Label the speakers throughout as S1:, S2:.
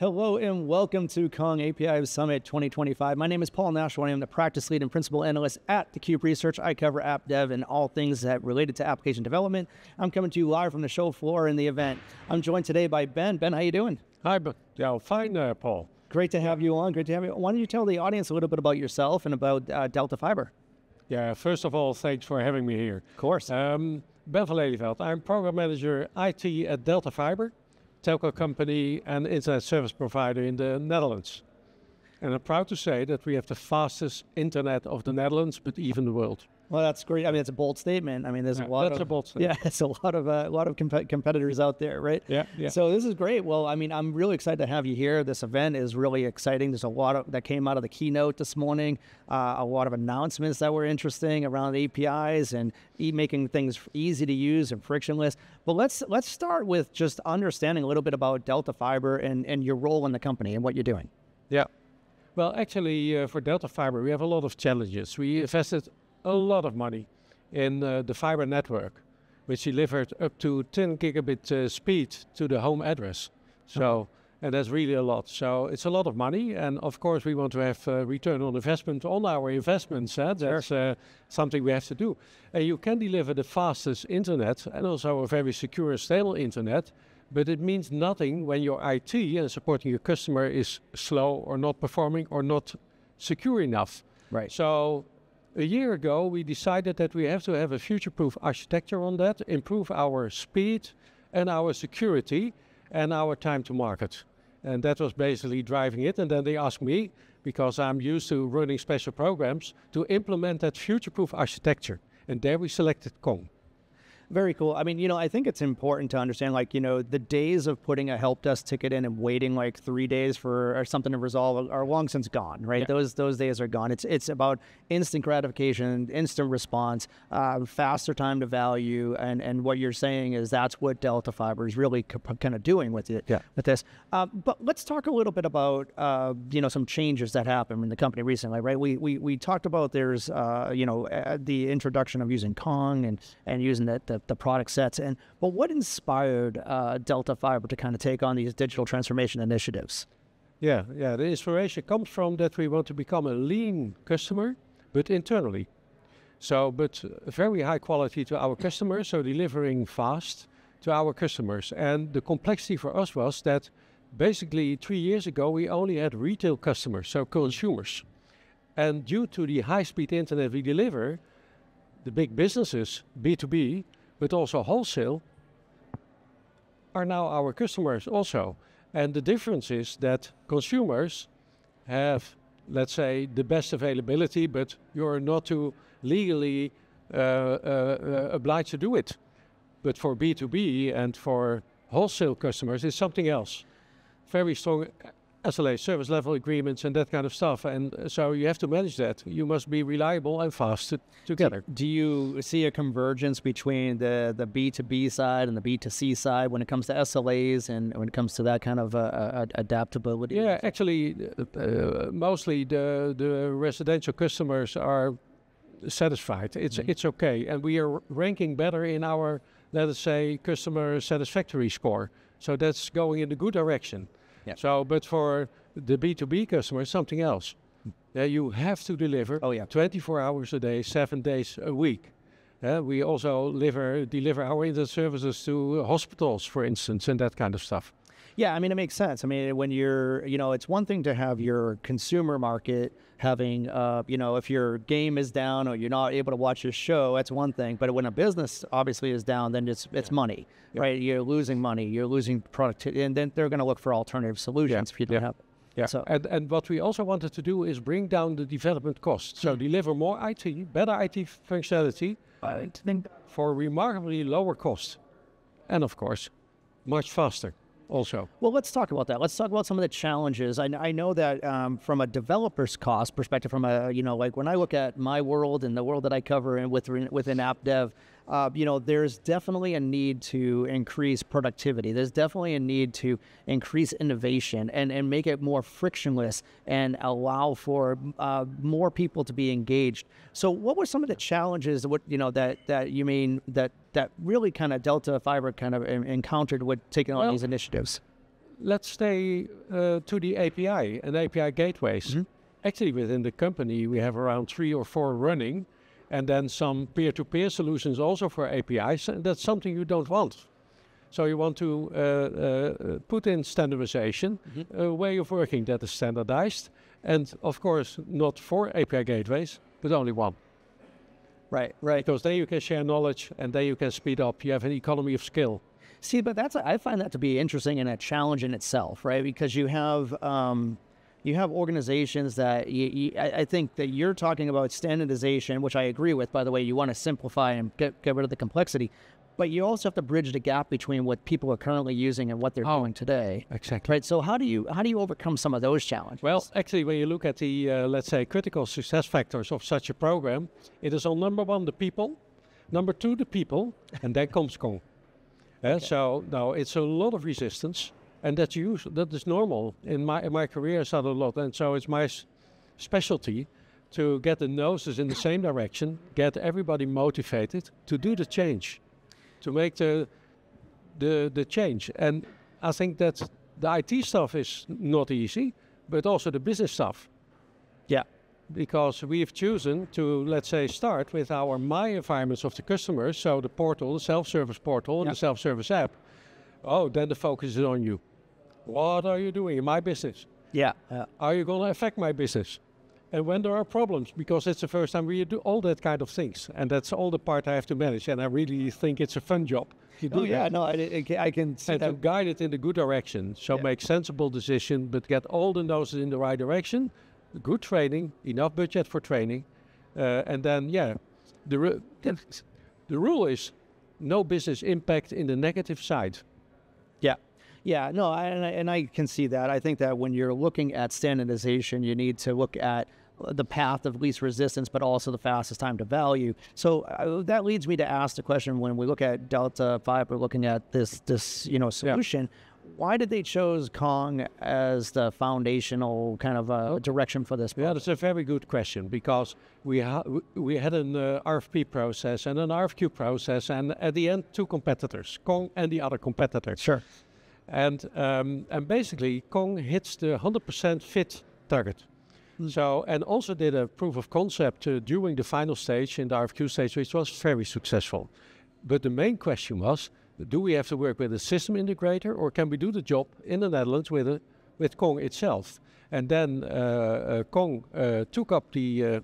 S1: Hello and welcome to Kong API Summit 2025. My name is Paul Nashawaty. I'm the practice lead and principal analyst at theCUBE Research. I cover app dev and all things that related to application development. I'm coming to you live from the show floor in the event. I'm joined today by Ben. Ben, how you doing?
S2: Hi, yeah, fine, Paul.
S1: Great to have you on. Great to have you. Why don't you tell the audience a little bit about yourself and about Delta Fiber?
S2: Yeah, first of all, thanks for having me here.
S1: Of course.
S2: Ben van Leliveld. I'm program manager IT at Delta Fiber, telco company and internet service provider in the Netherlands. And I'm proud to say that we have the fastest internet of the Netherlands, but even the world.
S1: Well, that's great. I mean, it's a bold statement. I mean, there's a lot
S2: that's a bold statement.
S1: Yeah, it's a lot of competitors out there, right?
S2: Yeah.
S1: So this is great. Well, I mean, I'm really excited to have you here. This event is really exciting. There's a lot that came out of the keynote this morning. A lot of announcements that were interesting around APIs and making things easy to use and frictionless. But let's start with just understanding a little bit about Delta Fiber and your role in the company and what you're doing.
S2: Yeah. Well, actually, for Delta Fiber, we have a lot of challenges. We invested a lot of money in the fiber network, which delivered up to 10 gigabit speed to the home address. So, and that's really a lot. So it's a lot of money, and of course we want to have return on investment on our investments. That's something we have to do. And you can deliver the fastest internet and also a very secure and stable internet, but it means nothing when your IT and supporting your customer is slow or not performing or not secure enough.
S1: Right.
S2: So a year ago, we decided that we have to have a future-proof architecture on that, improve our speed and our security and our time to market. And that was basically driving it. And then they asked me, because I'm used to running special programs, to implement that future-proof architecture. And there we selected Kong.
S1: Very cool. I mean, I think it's important to understand, the days of putting a help desk ticket in and waiting 3 days for something to resolve are long since gone, right? Yeah. Those days are gone. It's about instant gratification, instant response, faster time to value, and what you're saying is that's what Delta Fiber is really kind of doing with it, with this. But let's talk a little bit about some changes that happened in the company recently, right? We talked about there's the introduction of using Kong and using the product sets, but what inspired Delta Fiber to kind of take on these digital transformation initiatives?
S2: Yeah, the inspiration comes from that we want to become a lean customer, but internally. So, but very high quality to our customers, so delivering fast to our customers. And the complexity for us was that basically 3 years ago, we only had retail customers, so consumers. And due to the high-speed internet we deliver, the big businesses, B2B, but also wholesale, are now our customers also. And the difference is that consumers have, let's say, the best availability, but you're not too legally obliged to do it. But for B2B and for wholesale customers, it's something else. Very strong SLA, service level agreements and that kind of stuff. And so you have to manage that. You must be reliable and fast together.
S1: Do you see a convergence between the B2B side and the B2C side when it comes to SLAs and when it comes to that kind of adaptability?
S2: Yeah, actually, mostly the residential customers are satisfied. It's okay. And we are ranking better in our, let us say, customer satisfactory score. So that's going in the good direction. Yeah. So, but for the B2B customer, something else. You have to deliver 24 hours a day, 7 days a week. We also deliver our internet services to hospitals, for instance, and that kind of stuff.
S1: Yeah, I mean, it makes sense. I mean, when you're, it's one thing to have your consumer market having, if your game is down or you're not able to watch your show, that's one thing. But when a business obviously is down, then it's money, right? You're losing money, you're losing productivity, and then they're going to look for alternative solutions if you don't have it.
S2: Yeah, so, and what we also wanted to do is bring down the development cost. So deliver more IT, better IT functionality for remarkably lower cost. And of course, much faster. Also.
S1: Well, let's talk about that. Let's talk about some of the challenges. I know that from a developer's cost perspective, from a, when I look at my world and the world that I cover and within app dev, there's definitely a need to increase productivity. There's definitely a need to increase innovation and make it more frictionless and allow for more people to be engaged. So what were some of the challenges that really kind of Delta Fiber kind of encountered with taking on these initiatives?
S2: let's stay to the API and API gateways. Actually, within the company, we have around 3 or 4 running, and then some peer-to-peer solutions also for APIs, and that's something you don't want. So you want to put in standardization, a way of working that is standardized, and of course, not 4 API gateways, but only 1.
S1: Right, right.
S2: Because then you can share knowledge, and then you can speed up. You have an economy of scale.
S1: See, but I find that to be interesting and a challenge in itself, right? Because you have organizations that I think that you're talking about standardization, which I agree with. By the way, you want to simplify and get rid of the complexity, but you also have to bridge the gap between what people are currently using and what they're doing today.
S2: Exactly.
S1: Right. So how do you overcome some of those challenges?
S2: Well, actually, when you look at the let's say critical success factors of such a program, it is on number 1 the people, number 2 the people, and then comes Kong. So now it's a lot of resistance, and that is normal. In my career, I've had a lot, and so it's my specialty to get the noses in the same direction, get everybody motivated to do the change, to make the change. And I think that the IT stuff is not easy, but also the business stuff.
S1: Yeah.
S2: Because we've chosen to, let's say, start with our my environments of the customers, so the portal, the self-service portal, and the self-service app. Oh, then the focus is on you. What are you doing in my business?
S1: Yeah.
S2: Are you going to affect my business? And when there are problems, because it's the first time we do all that kind of things, and that's all the part I have to manage, and I really think it's a fun job.
S1: I can see
S2: and
S1: that.
S2: to guide it in the good direction, so make sensible decision, but get all the noses in the right direction. Good training, enough budget for training, and then the rule is no business impact in the negative side.
S1: Yeah, no, and I can see that. I think that when you're looking at standardization, you need to look at the path of least resistance, but also the fastest time to value. So that leads me to ask the question: when we look at Delta 5, we're looking at this solution. Why did they choose Kong as the foundational kind of direction for this project?
S2: Yeah, that's a very good question, because we had an RFP process and an RFQ process, and at the end 2 competitors, Kong and the other competitor.
S1: Sure.
S2: And basically Kong hits the 100% fit target. So, and also did a proof of concept during the final stage, in the RFQ stage, which was very successful. But the main question was, do we have to work with a system integrator, or can we do the job in the Netherlands with Kong itself? And then Kong took up the,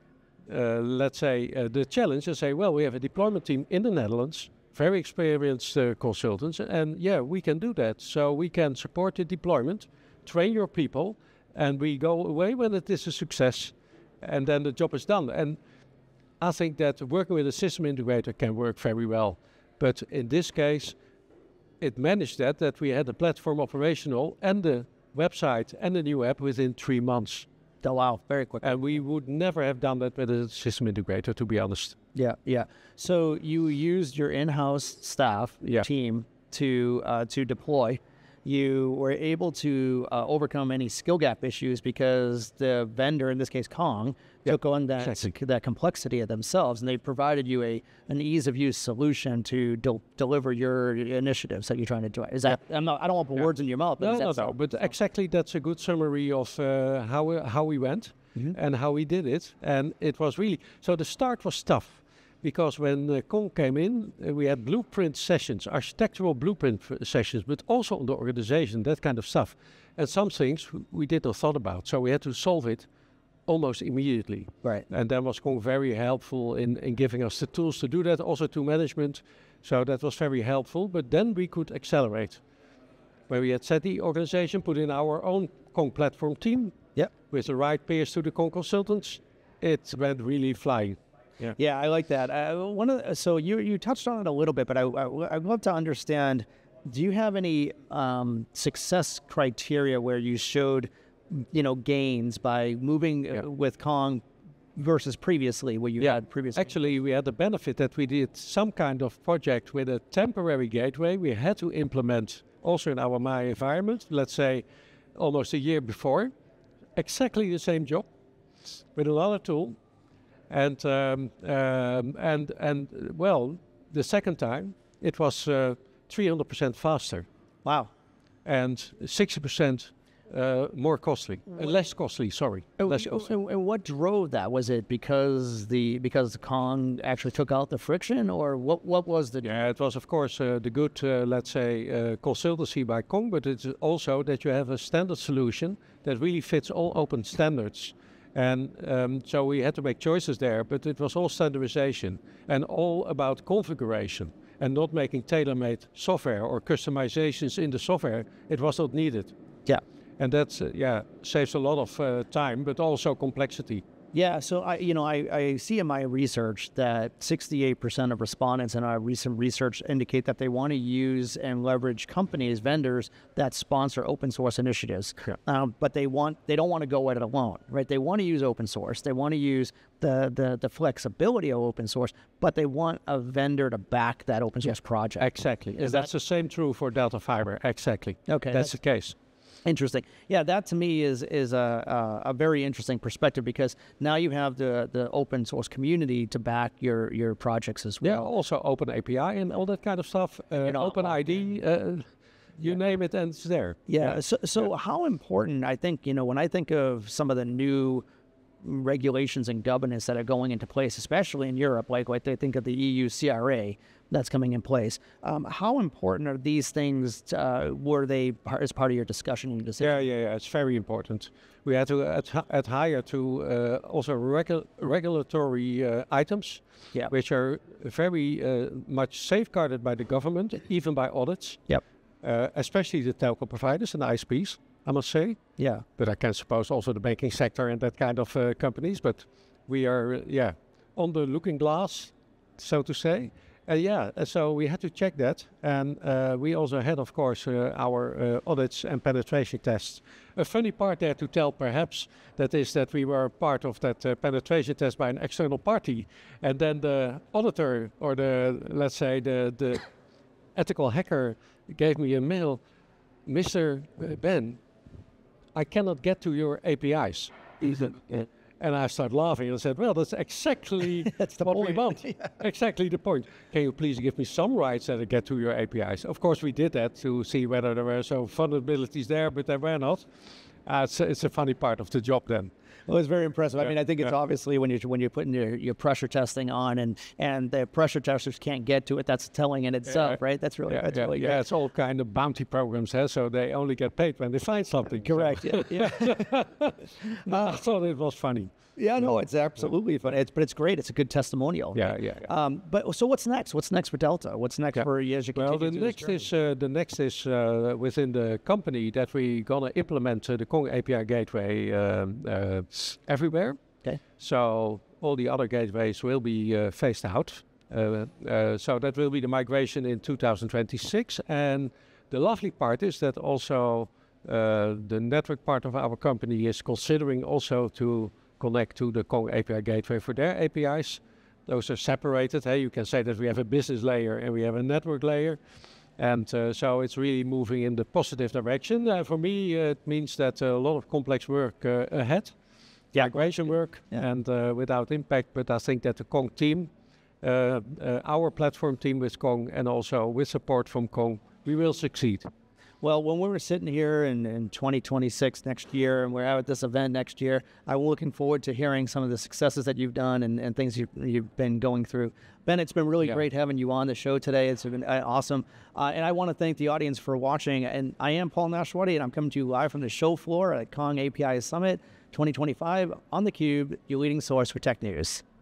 S2: let's say, the challenge and say, well, we have a deployment team in the Netherlands, very experienced consultants, and we can do that. So we can support the deployment, train your people, and we go away when it is a success, and then the job is done. And I think that working with a system integrator can work very well. But in this case, it managed that we had the platform operational and the website and the new app within 3 months.
S1: Oh, wow, very quick.
S2: And we would never have done that with a system integrator, to be honest.
S1: Yeah. So you used your in-house staff team to deploy. You were able to overcome any skill gap issues because the vendor, in this case Kong, took on that complexity of themselves, and they provided you an ease of use solution to deliver your initiatives that you're trying to do. Is that? I don't want to put words in your mouth. But
S2: No. But exactly, that's a good summary of how we went and how we did it, and it was really so. The start was tough. Because when Kong came in, we had blueprint sessions, architectural blueprint sessions, but also on the organization, that kind of stuff. And some things we did not thought about, so we had to solve it almost immediately.
S1: Right.
S2: And then was Kong very helpful in giving us the tools to do that, also to management. So that was very helpful, but then we could accelerate. When we had set the organization, put in our own Kong platform team, with the right peers to the Kong consultants, it went really flying.
S1: Yeah, I like that. So you touched on it a little bit, but I'd love to understand, do you have any success criteria where you showed, gains by moving with Kong versus previously, where you had previously?
S2: Actually, we had the benefit that we did some kind of project with a temporary gateway we had to implement also in our My environment, let's say almost a year before, exactly the same job with another tool. And well, the second time it was 300% faster.
S1: Wow.
S2: and 60% more costly, less costly. Sorry, less costly.
S1: And what drove that? Was it because Kong actually took out the friction, or what was the?
S2: Yeah, it was of course the good, let's say, consultancy by Kong, but it's also that you have a standard solution that really fits all open standards. And so we had to make choices there, but it was all standardization and all about configuration and not making tailor-made software or customizations in the software. It was not needed.
S1: Yeah.
S2: And that's, saves a lot of time, but also complexity.
S1: Yeah, so I see in my research that 68% of respondents in our recent research indicate that they want to use and leverage companies, vendors that sponsor open source initiatives. Yeah. But they don't want to go at it alone, right? They want to use open source. They want to use the flexibility of open source, but they want a vendor to back that open source project.
S2: Exactly. That's the same true for Delta Fiber. Exactly.
S1: Okay.
S2: That's the case.
S1: Interesting. Yeah, that to me is a very interesting perspective, because now you have the open source community to back your projects as well.
S2: Yeah, also open API and all that kind of stuff. Open ID, you name it, and it's there.
S1: Yeah. So how important, I think, when I think of some of the new regulations and governance that are going into place, especially in Europe, like they think of the EU CRA that's coming in place. How important are these things? Were they as part of your discussion and decision?
S2: Yeah. It's very important. We had to adhere to also regulatory items, which are very much safeguarded by the government, even by audits.
S1: Yep.
S2: Especially the telco providers and the ISPs, I must say. Yeah. But I can suppose also the banking sector and that kind of companies. But we are, on the looking glass, so to say. So we had to check that, and we also had, of course, our audits and penetration tests. A funny part there to tell, perhaps, that is that we were part of that penetration test by an external party, and then the auditor, or let's say the ethical hacker, gave me a mail, Mr. Ben, I cannot get to your APIs. And I started laughing and said, well, that's exactly what we want. Yeah. Exactly the point. Can you please give me some rights that I get to your APIs? Of course, we did that to see whether there were some vulnerabilities there, but there were not. It's a funny part of the job then.
S1: Well, it's very impressive. I mean, I think it's obviously when you're putting your pressure testing on and the pressure testers can't get to it, that's telling in itself, right? That's really really good.
S2: Yeah, it's all kind of bounty programs, so they only get paid when they find something.
S1: Correct.
S2: So. Yeah. I thought it was funny.
S1: Yeah, no, it's absolutely funny. But it's great. It's a good testimonial.
S2: Yeah.
S1: But so what's next? What's next for Delta? What's next for you as you continue?
S2: Well, the next is within the company that we're gonna implement the Kong API gateway everywhere. Okay. So all the other gateways will be phased out. So that will be the migration in 2026. And the lovely part is that also the network part of our company is considering also to connect to the Kong API gateway for their APIs. Those are separated. Hey, you can say that we have a business layer and we have a network layer. And so it's really moving in the positive direction. For me, it means that a lot of complex work ahead, migration work, and without impact. But I think that the Kong team, our platform team with Kong, and also with support from Kong, we will succeed.
S1: Well, when we were sitting here in 2026 next year, and we're out at this event next year, I'm looking forward to hearing some of the successes that you've done and things you've been going through. Ben, it's been really great having you on the show today. It's been awesome. And I want to thank the audience for watching. And I am Paul Nashawaty, and I'm coming to you live from the show floor at Kong API Summit 2025 on theCUBE, your leading source for tech news.